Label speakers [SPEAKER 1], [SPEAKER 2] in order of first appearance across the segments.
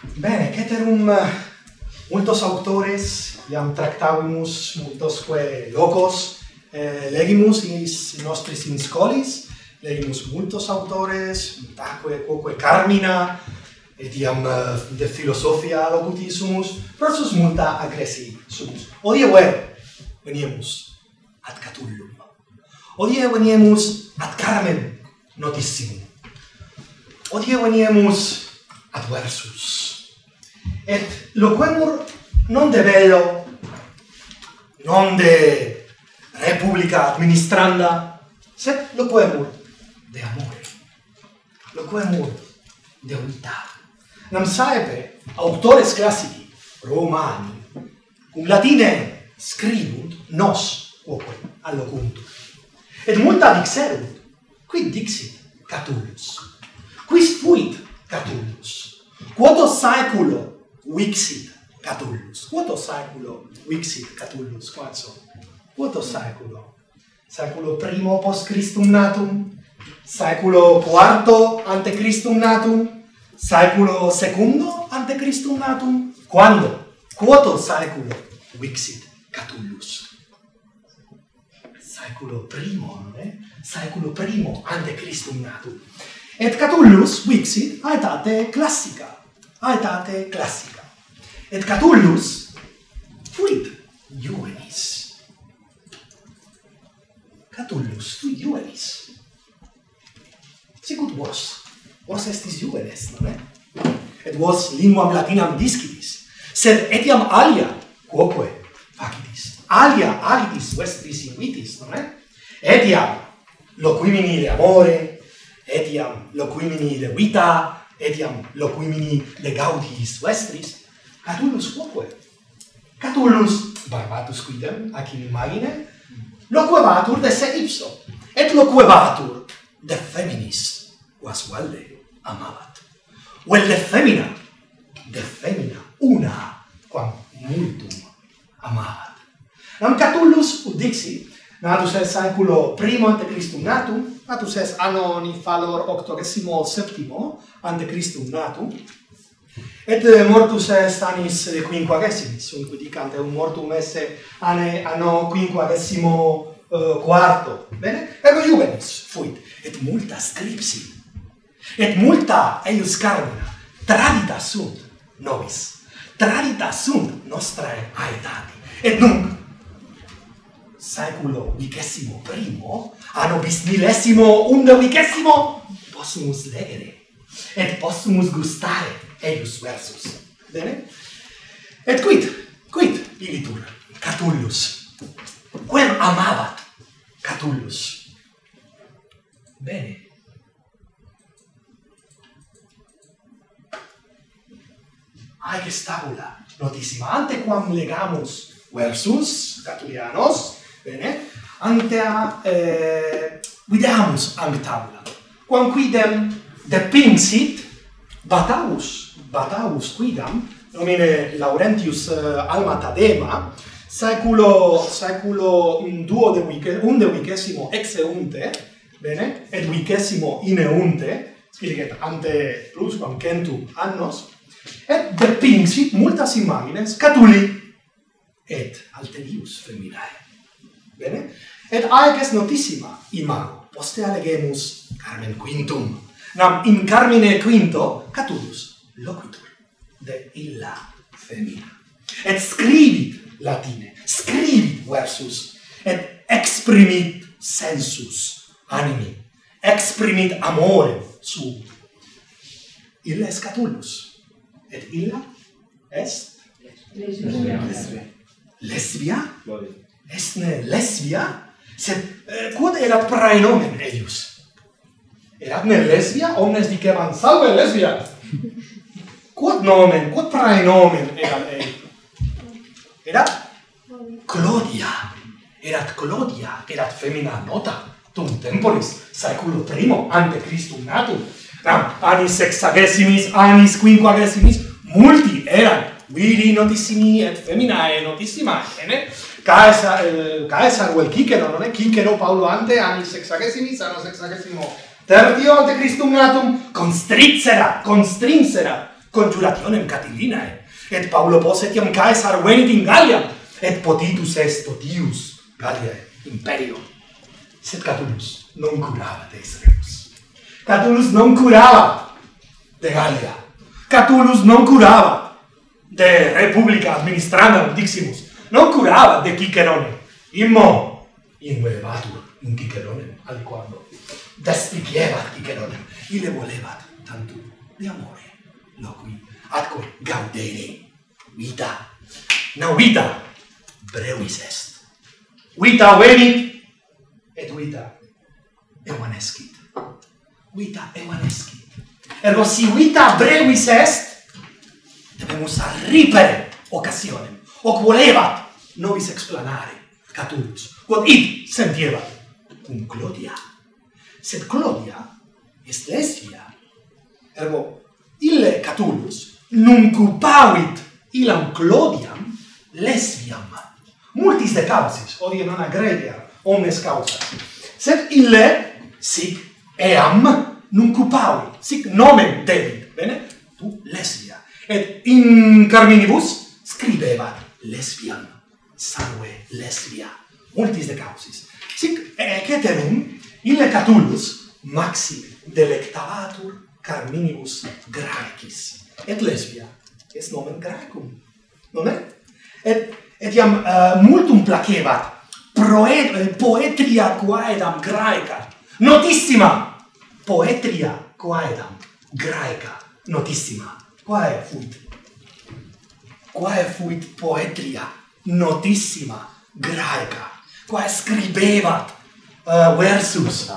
[SPEAKER 1] Bene, ceterum multos autores iam tractavimus multosque locos legimus in nostris in scholis, legimus multos autores, multaque quoque Carmina, et iam de philosophia locutisumus, versus multa aggressi sumus. Odie veniemus ad Catullum. Odie veniemus ad Carmen notissimum. Odie veniemus ad Versus. Et loquemur non de bello, non de republica administranda, sed loquemur de amore. Loquemur de unitate. Nam saepe autores classici Romani cum latine scribunt, nos quoque allocuntur. Et multa dixerunt, quid dixit Catullus? Quis fuit Catullus? Quoto saeculo vixit Catullus? Quoto saeculo vixit Catullus? Quoto saeculo? Saeculo primo post Christum natum? Saeculo quarto ante Christum natum? Saeculo secundo ante Christum natum? Quando? Quoto saeculo vixit Catullus? Saeculo primo, non è? Saeculo primo ante Christum natum. Et Catullus vixit aetate classica. Aetate classica. Et Catullus fuit juvenis. Catullus fuit juvenis. Sicut vos. Vos estis juvenes, non è? Et vos linguam latinam discitis. Sed etiam alia quoque facitis. Alia agitis vestris invitis, non è? Etiam loquimini de amore, etiam loquimini de vita, etiam loquimini de gaudiis vestris. Catullus quoque? Catullus barbatus quidem, ac in imagine, loquebatur de se ipso, et loquebatur de feminis, quas velle amabat. Vel de femina una, quam multum amabat. Nam Catullus ut dixit, natus est saeculo primo ante Christum natum, natus est anno nifalor 87 ante Christum natum, et mortus est annis quinquagesimis, unque dicant eum mortum esse anno quinquagesimo quarto. Bene? Ergo juvenis fuit, et multa scripsit, et multa eius Carmina tradita sunt nobis, tradita sunt nostrae aetati. Et nunc saeculo vicesimo primo, anno bismillesimo undevicesimo, possumus legere, et possumus gustare eius versus. Bene? Et quid ilitur Catullus? Quem amabat Catullus? Bene. Haec est tabula notissima. Ante quam legamus Versus Catullianos, bene, ante videamus ante tabula. Quam quidem depinxit Bataus quidam, nomine Laurentius Alma Tadema, saeculo undevicesimo exeunte, bene, et vicesimo ineunte, scilicet ante plusquam centum annos, et depinxit multas imagines Catulli et alterius feminae. Bene? Et haec est notissima imago. Poste alegemus Carmen quintum. Nam in Carmine quinto Catullus loquitur de illa femina. Et scribit latine, scribit versus, et exprimit sensus animi, exprimit amorem suum. Illa est Catullus. Et illa est lesbia? Estne lesbia? Sed quod erat praenomen eius? Erat ne lesbia? Omnes dicebant, salve lesbia! Quod nomen, quod praenomen erat ei? Erat Clodia. Erat Clodia, erat femina nota, tum temporis, saeculo primo ante Christum natum. Nam, annis sexagesimis, annis quinquagesimis, multi eran viri notissimi et feminae notissimae, bene? Caesar vel Cicero, non è? Cicero Paulo ante, annis sexagesimis, anno sexagesimo tertio ante Christum natum, constrinsera conjurationem Catilinae, et Paulo etiam Caesar venit in Galliam, et potitus est totius Galliae imperio. Sed Catulus non curava deis rebus. Catulus non curava de Gallia. Catulus non curava de Republica administrandum diximus. Non curava de Cicerone. Immo invevatur in Ciceronem aliquando despicievat Ciceronem. Ille volevat tantum de amore loqui atque gaudere vita. No vita brevis est. Vita venit et vita evanescit. Vita evanescit. Ergo si vita brevis est, debemus arripere occasionem. Hoc volevat nobis explanare Catulus. Quod id sentievat cum Clodia. Sed Clodia est lesbia. Ergo ille Catulus nuncupavit illam Clodiam lesbiam. Multis de causis, odie non agredia omnes causas. Sed ille sic eam nuncupavit, sic nomen debit, bene? Tu lesbia. Et in carminibus scribebat lesbiam, sangue lesbia. Multis de causis. Sic ceterum ille Catulus maxime delectabatur carminibus Graecis. Et lesbia est nomen Graecum. Nonne? Et iam multum placebat poetria quaedam Graeca. Notissima poetria quaedam Graeca. Notissima. Quae fuit? Quae fuit poetria notissima Graeca? Quae scribebat versus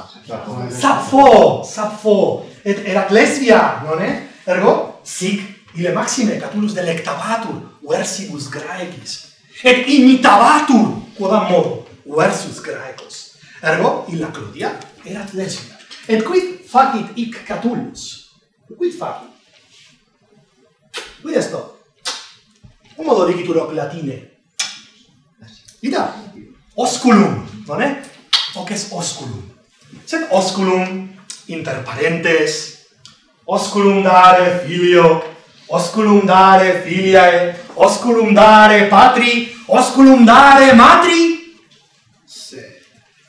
[SPEAKER 1] Sappho, et erat lesbia, nonne? Ergo, sic ille maxime Catulus delectabatur versibus Graecis, et imitabatur, quodam modo, versus Graecos. Ergo, illa Clodia erat lesbia. Et quid facit hic Catulus? Quid facit? Quid est to? Un modo dicitur hoc latine. Ida, osculum, nonne? Hoc est osculum. Sed osculum inter parentes, osculum dare filio, osculum dare filiae, osculum dare patri, osculum dare matri. Sed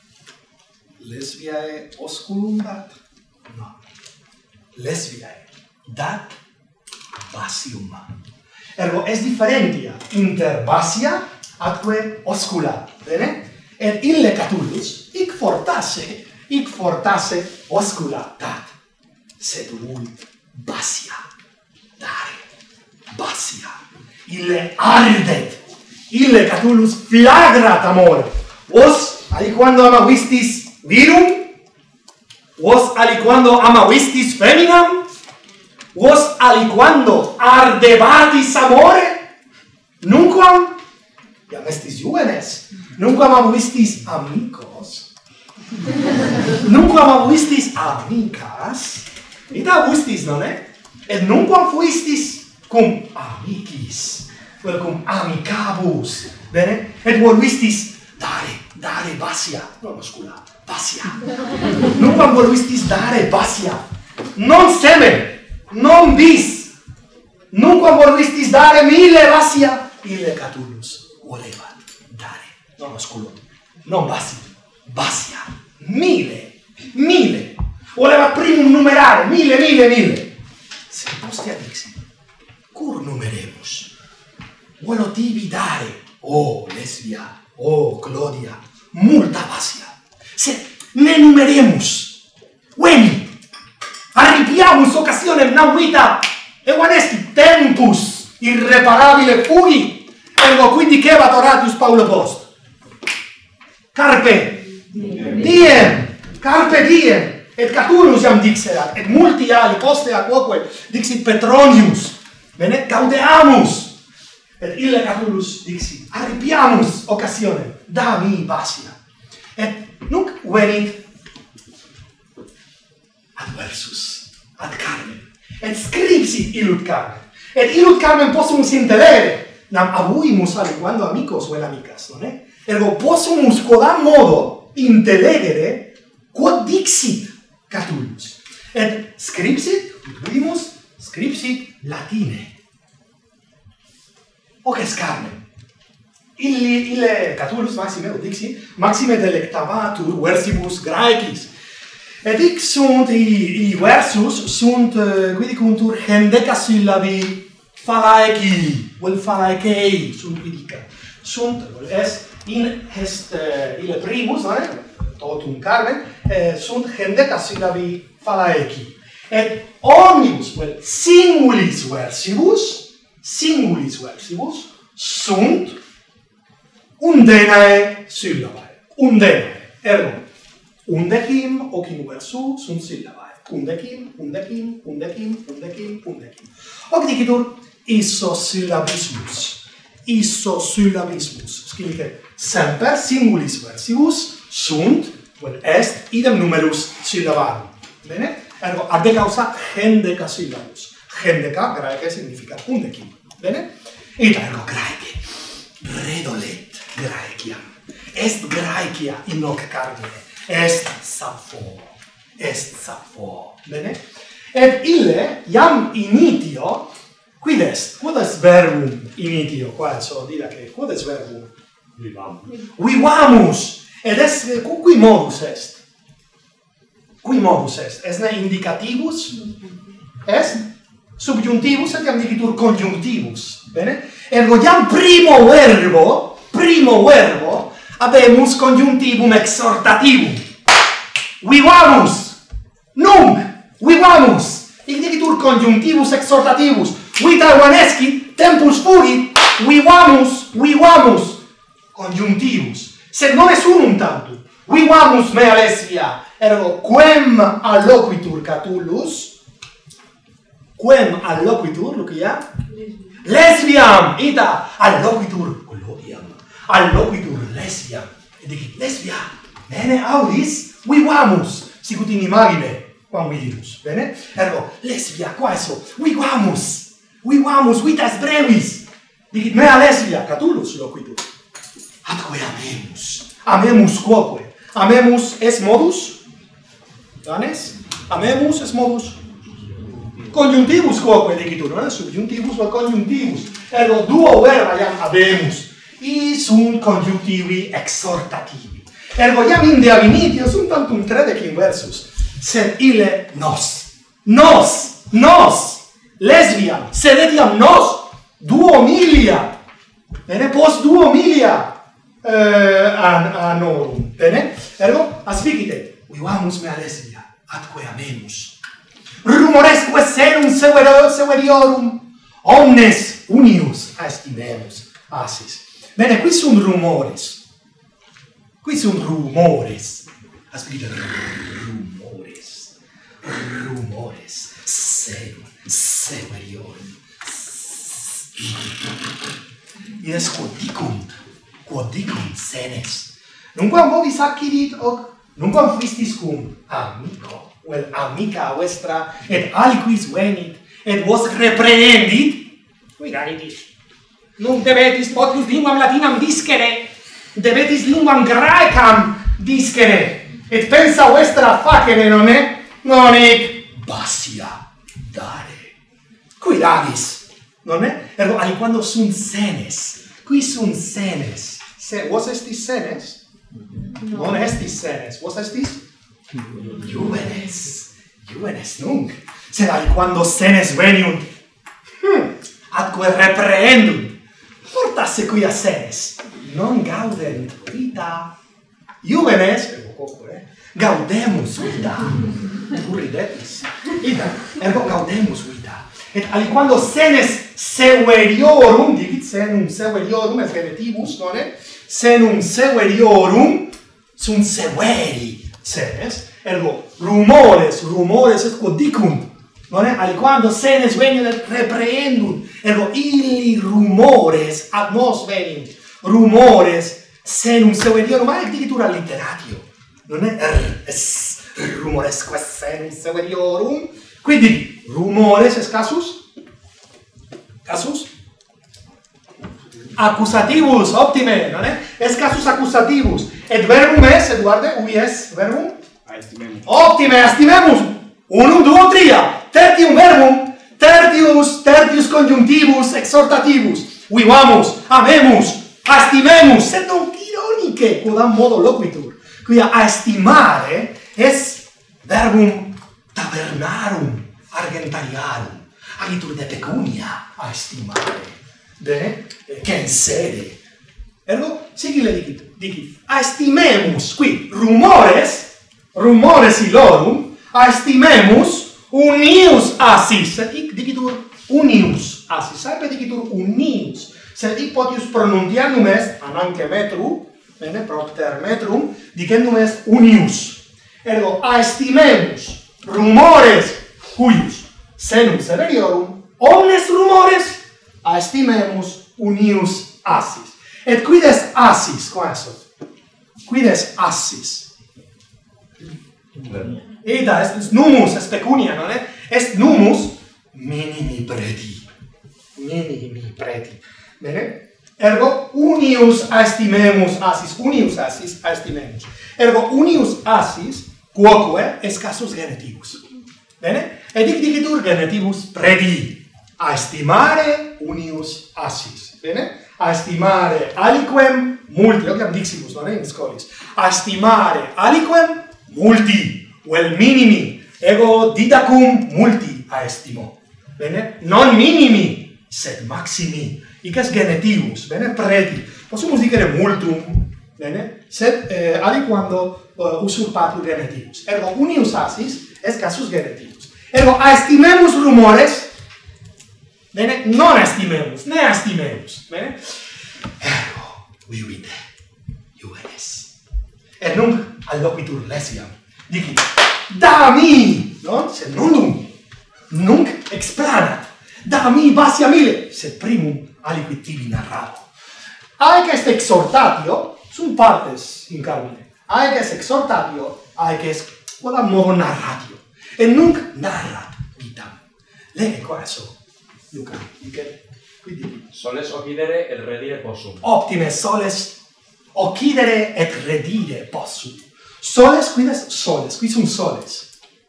[SPEAKER 1] lesbiae osculum dat? No. Lesbiae dat basium. Ergo est differentia inter basia atque oscula, bene? Et ille Catulus hic fortasse oscula dat, sed vult basia dare, basia. Ille ardet, ille Catulus flagrat amore. Vos aliquando amavistis virum, vos aliquando amavistis feminam, vos aliquando ardebatis amore, nunquam, iam estis juvenes, nunquam amavistis amicos, nunquam amavistis amicas, ita avistis, nonne? Et nunquam fuistis cum amicis, vel cum amicabus, bene? Et voluistis dare basia, non oscula, basia. Nunquam voluistis dare basia, non semen, non bis, nunquam voluistis dare mille basia, ille Catulus volevat dare, non osculum, non basia, mille, volevat primum numerare, mille. Se postea dixit, cur numeremus? Volo tibi dare, o lesbia, o Clodia, multa basia. Se ne numeremus, veni, arripiamus occasionem nam vita, evanesti tempus irreparabile fugit. Ergo quid dicebat Horatius Paulo Post? Carpe diem, et Catulus iam dixerat, et multi ali postea quoque dixit Petronius, bene, gaudeamus, et ille Catulus dixit, arripiamus occasionem, da mi basia. Et nunc venit adversus, ad Carmen, et scripsit illud Carmen, et illud Carmen possumus intelere, nam abuimus aliquando amicos vel amicas, nonne? Ergo possumus quodam modo intellegere quod dixit Catulus. Et scripsit scripsit latine. Hoc carmen. Ille Catullus maxime delectabatur versibus Graecis. Et hic sunt i versus sunt quidicuntur hendeca syllabi phalaeci, vel phalaecei sunt quidica. Sunt est in est ille primus, totum carmen, sunt hendeca syllabi phalaeci. Et omnibus vel singulis versibus sunt undenae syllabae. Undenae. Ergo, undecim hoc in versu sunt syllabae. Undecim. Hoc dicitur issosyllabismus. Scilice semper singulis versibus sunt, vel est, idem numerus syllabarum. Bene? Ergo, ad de causa hendeca syllabus. Hendeca, Graece, significa undecim. Bene? Et ergo Graece. Redolet Graeciam. Est Graecia in hoc carmine. Est Sappho. Bene? Et ille, iam initio, quid est? Quod est verbum initio? Qua so dira che, quod est verbum? Vivamus. Et est, qui modus est? Est ne indicativus? Est subjunctivus et iam dicitur conjunctivus. Bene? Ergo iam primo verbo habemus conjunctivum exhortativum. Vivamus. Nunc vivamus. Hic dicitur conjunctivus exhortativus. Vita vanescit, tempus fugit. Vivamus. Conjunctivus. Sed non est unum tantum. Vivamus mea lesbia. Ergo quem alloquitur Catullus. Lucia? Lesbiam, ita, alloquitur lesbiam. Et dicit, lesbia, bene, audis, vivamus, sicut in imagine, quam vidimus, bene? Ergo, lesbia, quaeso, vivamus, vita est brevis. Dicit, mea lesbia, Catullus loquitur. Atque amemus quoque. Amemus est modus? Danes? Amemus est modus? Conjunctivus quoque dicitur, subjunctivus vel conjunctivus. Ergo duo verba iam habemus. I sunt conjunctivi exhortativi. Ergo iam inde ab initio sunt tantum tredecim versus. Sed ille nos, lesbiam, sed etiam nos, duomilia. Bene, post duomilia annorum. Bene? Ergo, aspicite, vivamus mea lesbia, atque amemus. Rumoresque senum severiorum, omnes unius estimemus asis. Bene, qui sunt rumores. Aspicite, rumores. Senum severiorum. Ies quod dicunt senes. Nunquam vobis accidit hoc, nunquam fuistis cum amico, vel amica vestra, et aliquis venit, et vos reprehendit, quidanitis. Nunc debetis potius linguam latinam discere, debetis linguam Graecam discere, et pensa vestra facere, non hic passia dare. Quidadis, non è? Ergo, aliquando sunt senes, qui sunt senes. Vos estis senes? Non estis senes. Vos estis? Juvenes nunc. Sed aliquando senes veniunt, atque reprehendunt, fortasse quia senes non gaudent vita. Juvenes, gaudemus vita. Ridetis. Ergo gaudemus vita. Et aliquando senes severiorum, dicit senum severiorum, est genitibus, nonne? Senum severiorum, sunt severi senes. Ergo rumores est quod dicunt. Nonne? Aliquando senes veniunt et reprehendunt. Ergo illi rumores ad nos venint. Rumores senum severiorum, haec dicitur alliteratio. Nonne? Rumoresque senum severiorum. Quindi rumores est casus? Accusativus, optime, non è? Est casus accusativus. Et verbum est, Eduarde, ubi est verbum? Aestimemus. Optime, aestimemus. Unum, duo, tria. Tertium conjunctivus exhortativus. Vivamus, amemus, estimemus, sed non ironiche, quodam modo loquitur. Quia estimare es verbum tavernarum argentariarum, agitur de pecunia a estimare, bene, che in sede. Ergo, sigille dicit, estimemus, qui, rumores illorum, estimemus unius assis, sed hic dicitur unius assis, saepe dicitur unius, sed hic potius pronuntiandum est, ananque metru, bene, propter metrum, dicendum est unius. Ergo, estimemus rumores cuius senum severiorum, omnes rumores estimemus unius assis. Et quid est assis, quaesos? Quid est assis? Ida est numus, est pecunia, non è? Est numus minimi preti. Minimi preti. Bene? Ergo unius estimemus assis, unius assis estimemus. Ergo unius assis quoque est casus genetivus. Bene? Et hic dicitur genetivus preti. A estimare unius assis. Bene? A estimare aliquem multi. Ociam diximus, non è in scolis. A estimare aliquem multi. Vel minimi. Ego didacum multi a estimo. Bene? Non minimi, sed maximi. Hic est genetivus. Bene? Preti. Possumus dicere multum. Bene? Sed aliquando usurpatur genetivus. Ergo unius assis est casus genetivus. Ergo a estimemus rumores. Bene? Non estimemus, ne estimemus. Bene? Ergo, vivite, juvenes. Et nunc alloquitur lesiam. Dicit, da mi, non? Sed nondum. Nunc explanat. Da mi basia mille, sed primum aliquid tibi narrabo. Aec est exhortatio, sunt partes in carmine. Aec est exhortatio, aec est quodam modo narratio. Et nunc narrat vitam. Lege quaeso. Luca, quindi
[SPEAKER 2] soles occidere et redire possum.
[SPEAKER 1] Optime, soles occidere et redire possum. Soles, quid est soles? Qui sunt soles.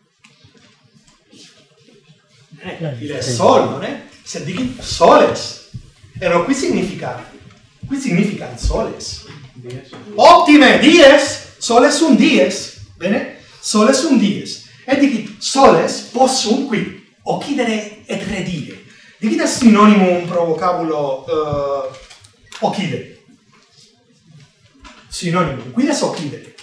[SPEAKER 1] Il est sol, non è? Se dicit soles. Ero qui significa soles. Optime, dies. Soles sunt dies. Bene? Soles sunt dies. Et dicit soles possum qui occidere et redire. Dicit est synonymum pro vocabulo occidere. Synonymum. Quid est occidere?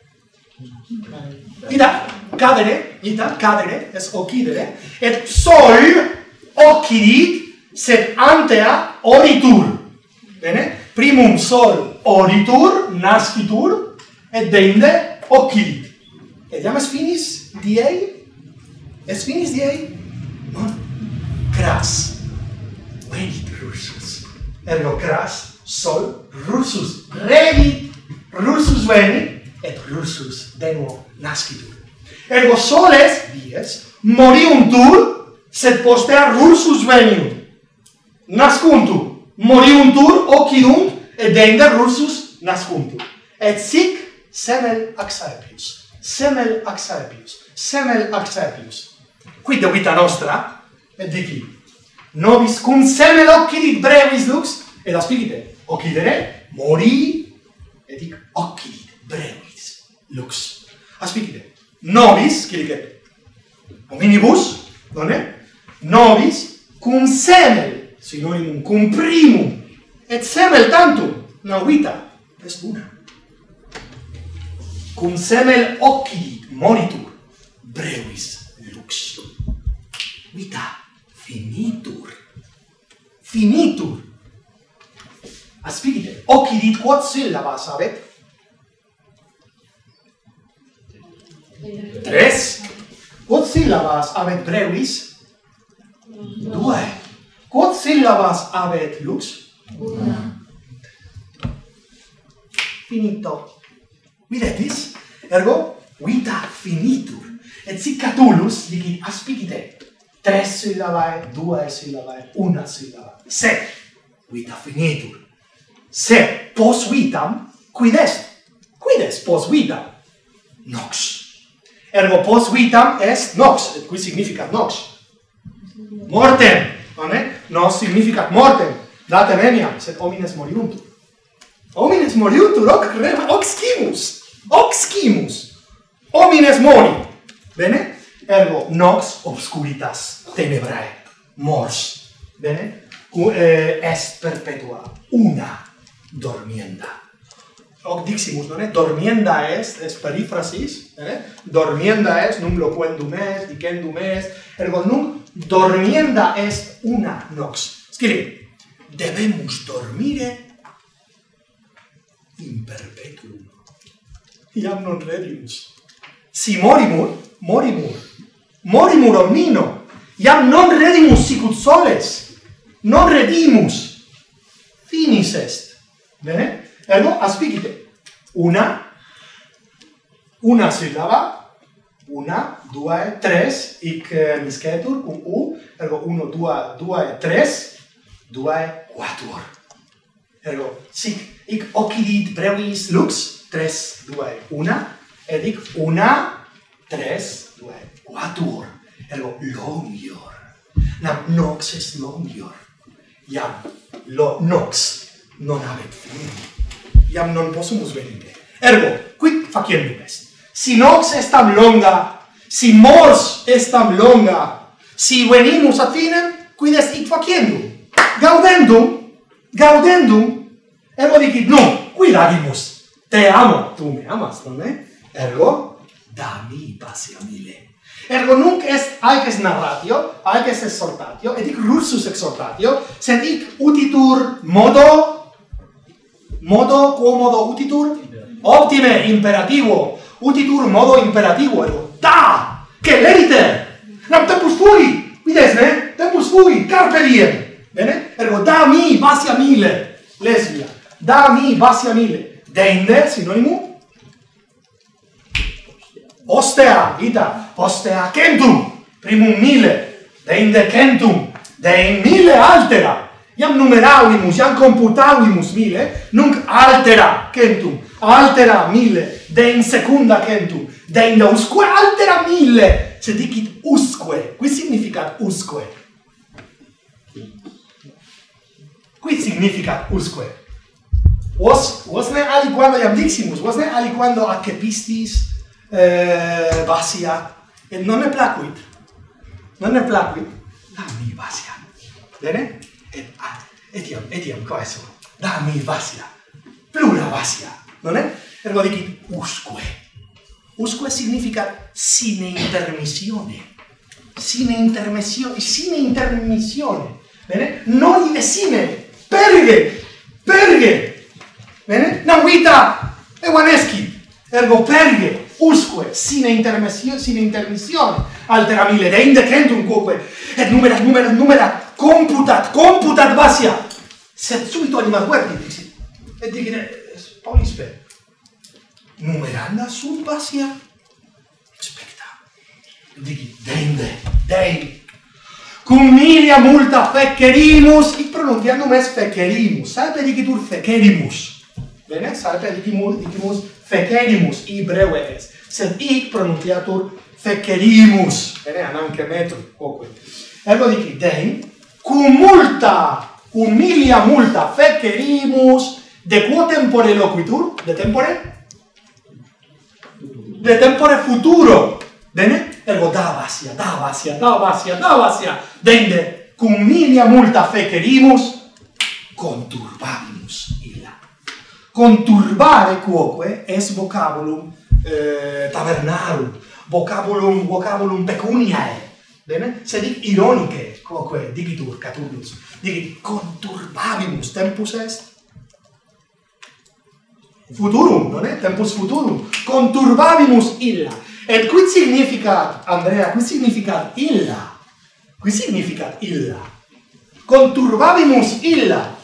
[SPEAKER 1] Ita cadere est occidere, et sol occidit, sed antea oritur. Bene? Primum sol oritur, nascitur, et deinde occidit. Et jam est finis diei? Est finis diei? Non. Cras. Venit russus. Ergo cras, sol, russus. Revit, russus venit, et russus de nuo nascitur. Ergo soles, dies, moriuntur, sed postea russus veniunt. Nascuntur, moriuntur, occidunt, et deinde russus nascuntur. Et sic semel axaepius. Semel axaepius. Semel axaepius. Quid vita nostra? Et dicit, nobis cum semel occidit brevis lux, et aspicite, occidere, mori, et hic occidit brevis lux. Aspicite, nobis, cilicet, hominibus, non è? Nobis cum semel, synonymum cum primum, et semel tantum, novita, est una. Cum semel occidit moritur brevis lux. Vita finitur. Finitur. Aspicite, occidit quod syllabas habet? 3. Quod syllabas habet brevis? 2. Quod syllabas habet lux? 1. Finito. Videtis? Ergo, vita finitur. Et sic Catullus dicit, aspicite, 3 syllabae, 2 syllabae, 1 syllabae. Sed, vita finitur. Sed, pos vitam, quid est? Quid est pos vitam? Nox. Ergo, pos vitam est nox. Et qui significat nox? Mortem. Non è? Nos significat mortem, datem eniam, sed homines moriuntur. Homines moriuntur, hoc scimus. Homines mori. Bene? Ergo, nox obscuritas tenebrae, mors. Bene? Est perpetua, una dormienda. Hoc diximus, non è? Dormienda est perifrasis, dormienda est, num loquendum est, dicendum est, ergo num dormienda est una nox. Scrive, debemus dormire in perpetuum. Iam non redimus. Si morimur omnino. Iam non redimus sicut soles. Non redimus. Finis est. Bene? Ergo, aspicite. Una sillaba. Una, due, tres. Ic miscetur cum u. Ergo, uno, due, tres. Due, quatuor. Ergo, sic, ic occidit brevis lux. Tres, due, una. Ed ic una, tres, due, quatuor. Ergo, longior. Nam nox est longior. Iam nox non habet fine. Iam non possumus venire. Ergo, quid faciendum est? Si nox estam longa, si mors estam longa, si venimus ad finem, quid est hic faciendum? Gaudendum, ergo dicit, no, quid agimus? Te amo, tu me amas, non è? Ergo, dami passia mille. Ergo nunc est haec narratio, haec est exhortatio, et hic rursus exhortatio, sed hic utitur modo, quo modo utitur? Optime, imperativo, utitur modo imperativo, ergo, da, che lerite, nam tempus fui, vides, ne? Tempus fui, carpe diem, bene? Ergo, da mi passia mille, lesbia, da mi passia mille, deinde, sinonimo, ostea, ita, ostea centum, primum mille, deinde centum, dein mille altera, iam numeravimus, iam computavimus mille, nunc altera centum, altera mille, dein secunda centum, deinde usque altera mille, sed dicit usque, quid significat usque? Quid significat usque? Vos ne aliquando iam diximus, vos ne aliquando accepistis, vasia, et non ne placuit, da mi vasia, bene? Et iam, coeso, da mi vasia, plura vasia, non è? Ergo dicit usque significat sine intermissione, bene? Noi esime, perge, bene? Nam vita evanescit, ergo perge, usque, sine intermissione, altera mille, deinde centum quoque, et numerat, computat vasia, sed subito anima verti, dixit, et dicit, polispe, numeranda sunt vasia, specta, et dicit, deinde, cum milia multa fecerimus, hic pronunciandum est fecerimus, salpe dicitur fecerimus, bene, salpe dicimus fecerimus, ibreu est, sed hic pronunciatur fecerimus, bene, ananque metro, quoque. Ergo dicit, dein, cum milia multa fecerimus, de quo tempore loquitur? De tempore futuro, bene? Ergo da vasia, deinde, cum milia multa fecerimus, conturbavimus illa. Conturbare quoque est vocabulum tavernarum, vocabulum pecuniae, bene? Sed hic ironice quoque digitur Catullus, dicit conturbavimus, tempus est futurum, non è? Tempus futurum, conturbavimus illa. Et quid significat, Andrea, quid significat illa? Conturbavimus illa.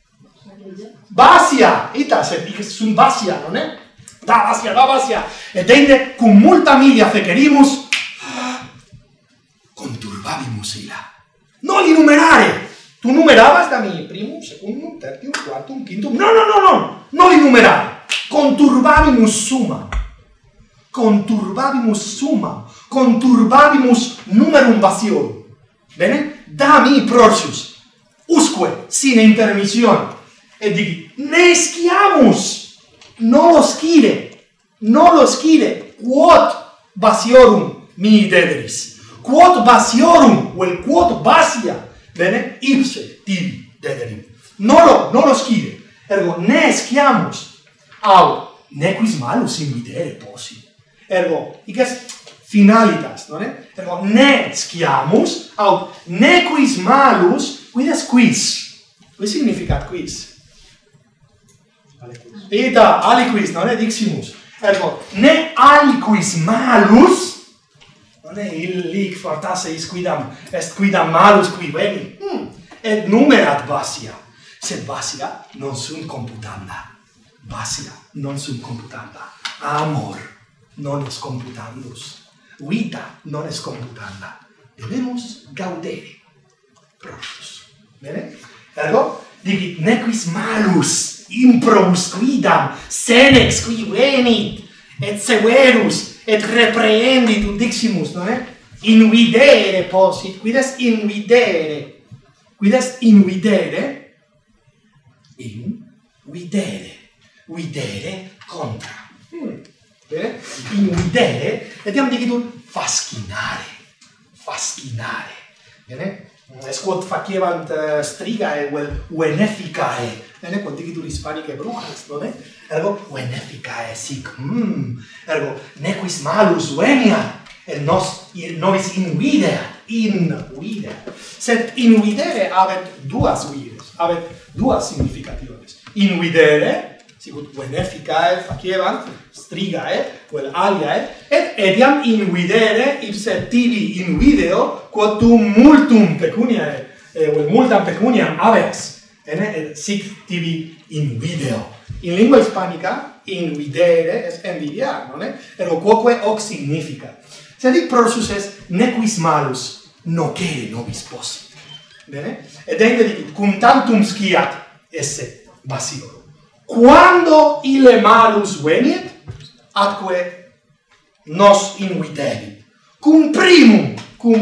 [SPEAKER 1] Vasia, ita, sed dic sunt vasia, non è? Da vasia. Et deinde, cum multa milia fecerimus, conturbavimus illa. Non li numerare. Tu numeravas da mi primum, secundum, tertium, quartum, quintum. No. Non li numerare. Conturbavimus summa. Conturbavimus numerum vasiorum. Bene? Da mi prorsius. usque sine intermissione. E dici, nesciamus, non lo schide, quod basiorum mi dederis, quod basiorum, vel quod basia, bene, ipse tibi dederim. Non lo schide, ergo nesciamus, au nequis malus invidere possi. Ergo, igas finalitas, non è? Ergo, nesciamus, au nequis malus, quid quis? Quid significat quis? Ita aliquis, non è diximus. Ergo, ne aliquis malus, non è illic fortasse is quidam, est quidam malus qui veni, et numerat basia. Sed basia non sunt computanda. Basia non sunt computanda. Amor non est computandus. Vita non est computanda. Debemus gaudere. Prosus. Bene? Ergo, digit nequis malus improbus quidam senex qui venit et severus et reprehendit ut diximus, non è? Invidere possit. Quid est invidere? Quid est invidere? Videre contra. Bene? Invidere, vediamo di che tu fascinare. Bene? Es quod facievant strigae vel veneficae. Bene? Quod dici tu hispanicae brujas, non è? Ergo veneficae sic. Ergo nequis malus veniat et nobis invidere. Sed invidere habet duas vires, habet duas significationes. Invidere, sicut veneficae facievant, strigae, vel aliae, et etiam invidere ipse tibi invideo, quod tu multum pecuniae, vel multam pecuniam aveas, et sic tibi invideo. In lingua hispanica, invidere es envidiar, non è? Ergo quoque hoc significa. Sed hic prosus est nequis malus nocere nobis possit. Bene? Ed ende dicit, cum tantum sciat esse basiorum. Quando ille malus veniet, atque nos inviderit. Cum primum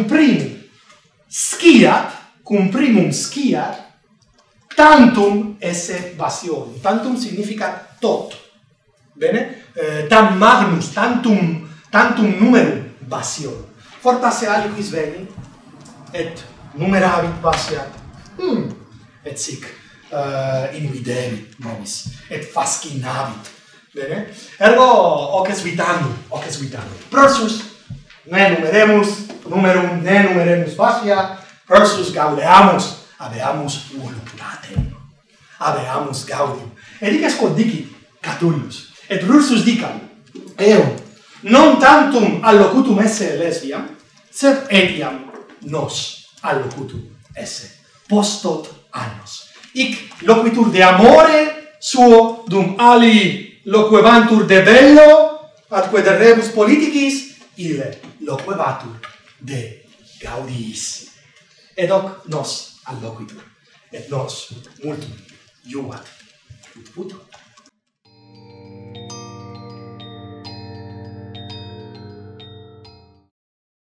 [SPEAKER 1] sciat, tantum esse basiorum. Tantum significa tot. Bene? Tam magnus, tantum numerum basiorum. Fortasse aliquis veni, et numeravit basiat, et sic inviderit nobis, et fascinavit. Bene? Ergo, hoc est vitandum. Prosus, ne numeremus basia, prosus gaudeamus, habeamus voluptatem, habeamus gaudium. Et hic est quod dicit Catullus, et Rursus dicam, eum, non tantum allocutum esse lesbiam, sed etiam nos allocutum esse, postot annos. Hic loquitur de amore suo, dum ali loquebantur de bello, atque de rebus politicis, ille loquebatur de gaudiis. Et hoc nos alloquitur, et nos multum iuvat ut puto.